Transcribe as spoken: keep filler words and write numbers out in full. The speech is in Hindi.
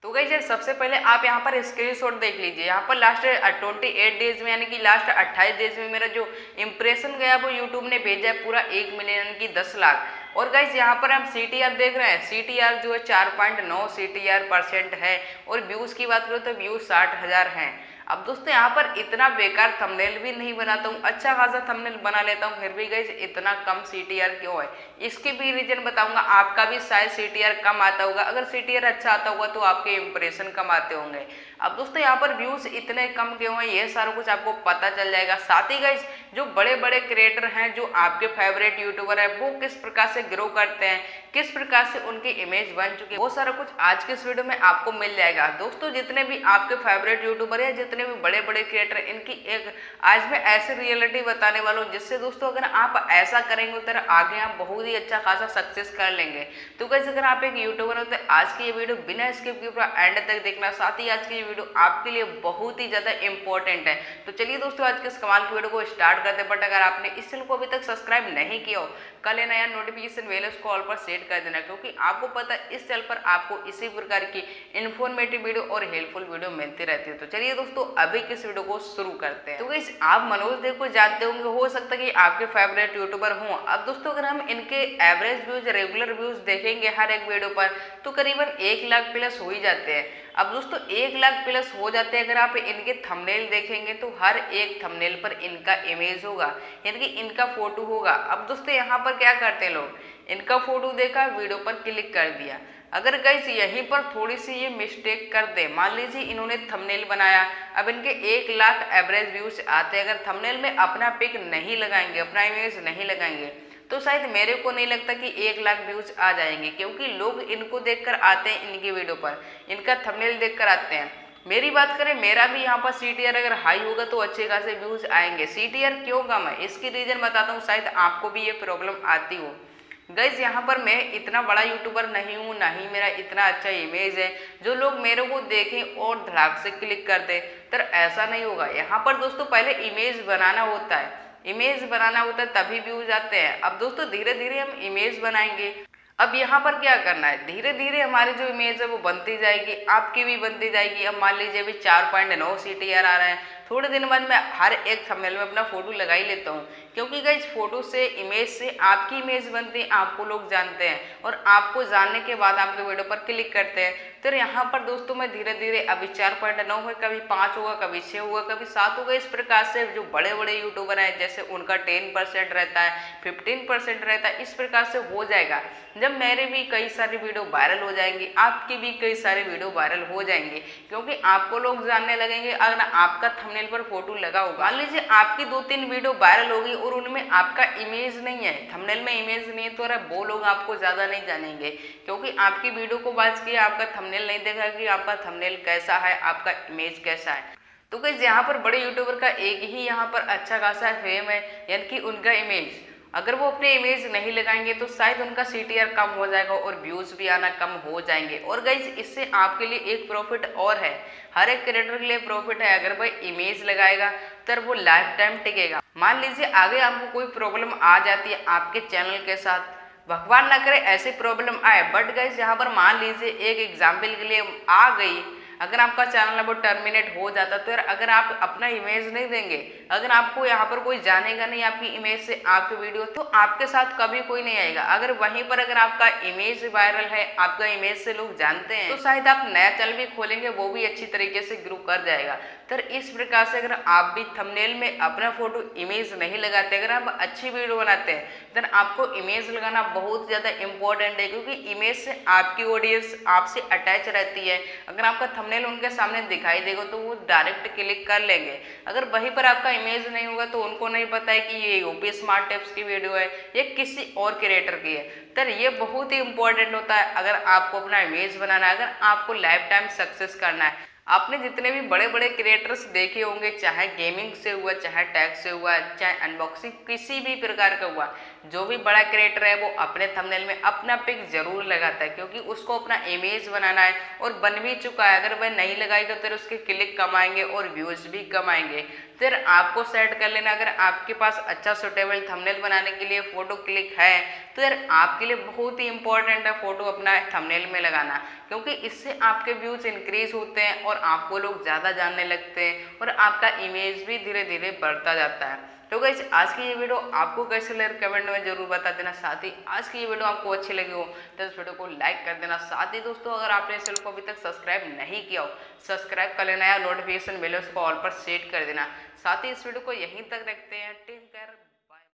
तो गाइस यार सबसे पहले आप यहाँ पर स्क्रीनशॉट देख लीजिए। यहाँ पर लास्ट ट्वेंटी एट डेज में यानी कि लास्ट अट्ठाईस डेज में मेरा जो इंप्रेशन गया वो यूट्यूब ने भेजा है पूरा एक मिलियन की दस लाख। और गाइस यहाँ पर हम सी टी आर देख रहे हैं, सी टी आर जो है चार पॉइंट नौ सी टी आर परसेंट है। और व्यूज़ की बात करो तो व्यूज़ साठ हज़ार हैं। अब दोस्तों यहाँ पर इतना बेकार थंबनेल भी नहीं बनाता हूँ, अच्छा खासा थंबनेल बना लेता हूँ, फिर भी गाइस इतना कम सी टी आर क्यों है, इसके भी रीजन बताऊंगा। आपका भी शायद सी टी आर कम आता होगा, अगर सी टी आर अच्छा आता होगा तो आपके इंप्रेशन कम आते होंगे। अब दोस्तों यहाँ पर व्यूज इतने कम क्यों है ये सारा कुछ आपको पता चल जाएगा। साथ ही गाइस जो बड़े बड़े क्रिएटर हैं, जो आपके फेवरेट यूट्यूबर है, वो किस प्रकार से ग्रो करते हैं, किस प्रकार से उनकी इमेज बन चुकी है, वो सारा कुछ आज के इस वीडियो में आपको मिल जाएगा। दोस्तों जितने भी आपके फेवरेट यूट्यूबर है, जितने भी बड़े बड़े क्रिएटर, इनकी एक आज मैं ऐसी रियलिटी बताने वाला हूँ जिससे दोस्तों अगर आप ऐसा करेंगे तो आगे आप बहुत ही अच्छा खासा सक्सेस कर लेंगे। तो गाइस अगर आप एक यूट्यूबर हो तो आज की ये वीडियो बिना स्किप किए पूरा एंड तक देखना। साथ ही आज की ये वीडियो आपके लिए बहुत ही ज्यादा इंपॉर्टेंट है। तो चलिए दोस्तों आज के इस कमाल की वीडियो को स्टार्ट करते हैं। बट अगर आपने इस चैनल को अभी तक सब्सक्राइब नहीं किया हो, कल है नया नोटिफिकेशन बेल उसको ऑल पर सेट कर देना, क्योंकि आपको पता है इस चैनल पर आपको इसी प्रकार की इन्फॉर्मेटिव वीडियो और हेल्पफुल वीडियो मिलती रहती है। तो चलिए दोस्तों अभी किस वीडियो को शुरू करते हैं। तो गाइस आप मनोज देव को जानते होंगे, हो सकता है कि आपके फेवरेट यूट्यूबर हों। अब दोस्तों अगर हम इनके एवरेज व्यूज, रेगुलर व्यूज देखेंगे हर एक वीडियो पर तो करीबन एक लाख प्लस हो ही जाते हैं। अब दोस्तों एक लाख प्लस हो जाते हैं। अगर आप इनके थंबनेल देखेंगे तो हर एक थंबनेल पर इनका इमेज होगा, यानी कि इनका फोटो होगा। अब दोस्तों यहाँ पर क्या करते हैं लोग, इनका फोटो देखा, वीडियो पर क्लिक कर दिया। अगर गाइस यहीं पर थोड़ी सी ये मिस्टेक कर दे, मान लीजिए इन्होंने थंबनेल बनाया, अब इनके एक लाख एवरेज व्यूज आते हैं, अगर थंबनेल में अपना पिक नहीं लगाएंगे, अपना इमेज नहीं लगाएंगे, तो शायद मेरे को नहीं लगता कि एक लाख व्यूज आ जाएंगे, क्योंकि लोग इनको देखकर आते हैं, इनकी वीडियो पर इनका थंबनेल देखकर आते हैं। मेरी बात करें, मेरा भी यहाँ पर सी टी आर अगर हाई होगा तो अच्छे खासे व्यूज आएंगे। सी टी आर क्यों कम है इसकी रीजन बताता हूँ, शायद आपको भी ये प्रॉब्लम आती हो। गाइज यहाँ पर मैं इतना बड़ा यूट्यूबर नहीं हूँ, ना ही मेरा इतना अच्छा इमेज है जो लोग मेरे को देखें और धड़ाक से क्लिक कर दे, तो ऐसा नहीं होगा। यहाँ पर दोस्तों पहले इमेज बनाना होता है, इमेज बनाना होता है तभी व्यूज आते हैं। अब दोस्तों धीरे धीरे हम इमेज बनाएंगे। अब यहाँ पर क्या करना है, धीरे धीरे हमारी जो इमेज है वो बनती जाएगी, आपकी भी बनती जाएगी। अब मान लीजिए अभी चार पॉइंट नौ सी टी आर आ रहा है, थोड़े दिन बाद मैं हर एक थंबनेल में अपना फोटो लगा ही लेता हूँ, क्योंकि गाइस फोटो से, इमेज से आपकी इमेज बनती है, आपको लोग जानते हैं और आपको जानने के बाद आपके वीडियो पर क्लिक करते हैं। तो यहाँ पर दोस्तों मैं धीरे धीरे अभी चार पॉइंट नौ है, कभी पाँच होगा, कभी छः होगा, कभी सात होगा। इस प्रकार से जो बड़े बड़े यूट्यूबर हैं जैसे उनका टेन परसेंट रहता है, फिफ्टीन परसेंट रहता है, इस प्रकार से हो जाएगा। जब मेरे भी कई सारी वीडियो वायरल हो जाएंगी, आपकी भी कई सारे वीडियो वायरल हो जाएंगे, क्योंकि आपको लोग जानने लगेंगे। अगर आपका थंबनेल पर फोटो लगा होगा, मान लीजिए आपकी दो तीन वीडियो वायरल होगी और उनमें आपका इमेज नहीं है, थंबनेल में इमेज नहीं है, तो अरे वो लोग आपको ज्यादा नहीं जानेंगे, क्योंकि आपकी वीडियो को वॉच किया, आपका थंबनेल नहीं देखा कि आपका थंबनेल कैसा है, आपका इमेज कैसा है। तो गाइस यहाँ पर बड़े यूट्यूबर का एक ही यहाँ पर अच्छा खासा फेम है, यानी कि उनका इमेज। अगर वो अपने इमेज नहीं लगाएंगे तो शायद उनका सी टी आर कम हो जाएगा और व्यूज भी आना कम हो जाएंगे। और गाइज इससे आपके लिए एक प्रॉफिट और है, हर एक क्रिएटर के लिए प्रॉफिट है। अगर भाई इमेज लगाएगा तो वो लाइफ टाइम टिकेगा। मान लीजिए आगे आपको कोई प्रॉब्लम आ जाती है आपके चैनल के साथ, भगवान ना करे ऐसी प्रॉब्लम आए, बट गाइज यहाँ पर मान लीजिए एक एग्जाम्पल के लिए आ गई, अगर आपका चैनल है वो टर्मिनेट हो जाता, तो यार अगर आप अपना इमेज नहीं देंगे, अगर आपको यहाँ पर कोई जानेगा नहीं आपकी इमेज से आपकी वीडियो, तो आपके साथ कभी कोई नहीं आएगा। अगर वहीं पर अगर आपका इमेज वायरल है, आपका इमेज से लोग जानते हैं, तो शायद आप नया चैनल भी खोलेंगे, वो भी अच्छी तरीके से ग्रो कर जाएगा। तो इस प्रकार से अगर आप भी थंबनेल में अपना फोटो इमेज नहीं लगाते, अगर आप अच्छी वीडियो बनाते हैं, देन आपको इमेज लगाना बहुत ज़्यादा इंपॉर्टेंट है, क्योंकि इमेज से आपकी ऑडियंस आपसे अटैच रहती है। अगर आपका थंबनेल उनके सामने दिखाई देगा तो वो डायरेक्ट क्लिक कर लेंगे। अगर वहीं पर आपका इमेज नहीं होगा तो उनको नहीं पता है कि ये यूपी स्मार्ट टिप्स की वीडियो है, ये किसी और क्रिएटर की है। तो ये बहुत ही इंपॉर्टेंट होता है अगर आपको अपना इमेज बनाना है, अगर आपको लाइफ टाइम सक्सेस करना है। आपने जितने भी बड़े बड़े क्रिएटर्स देखे होंगे, चाहे गेमिंग से हुआ, चाहे टैग से हुआ, चाहे अनबॉक्सिंग किसी भी प्रकार का हुआ, जो भी बड़ा क्रिएटर है वो अपने थंबनेल में अपना पिक जरूर लगाता है, क्योंकि उसको अपना इमेज बनाना है और बन भी चुका है। अगर वह नहीं लगाएगा तो उसके क्लिक कम आएंगे और व्यूज भी कम आएंगे। तो यार आपको सेट कर लेना। अगर आपके पास अच्छा सुटेबल थंबनेल बनाने के लिए फ़ोटो क्लिक है तो यार आपके लिए बहुत ही इंपॉर्टेंट है फ़ोटो अपना थंबनेल में लगाना, क्योंकि इससे आपके व्यूज़ इंक्रीज होते हैं और आपको लोग ज़्यादा जानने लगते हैं और आपका इमेज भी धीरे धीरे बढ़ता जाता है। तो गाइस आज की ये वीडियो आपको कैसे लगे कमेंट में जरूर बता देना। साथ ही आज की ये वीडियो आपको अच्छी लगी हो तो इस वीडियो को लाइक कर देना। साथ ही दोस्तों अगर आपने इस चैनल को अभी तक सब्सक्राइब नहीं किया हो सब्सक्राइब कर लेना या नोटिफिकेशन बेल उसको ऑल पर सेट कर देना। साथ ही इस वीडियो को यहीं तक रखते हैं।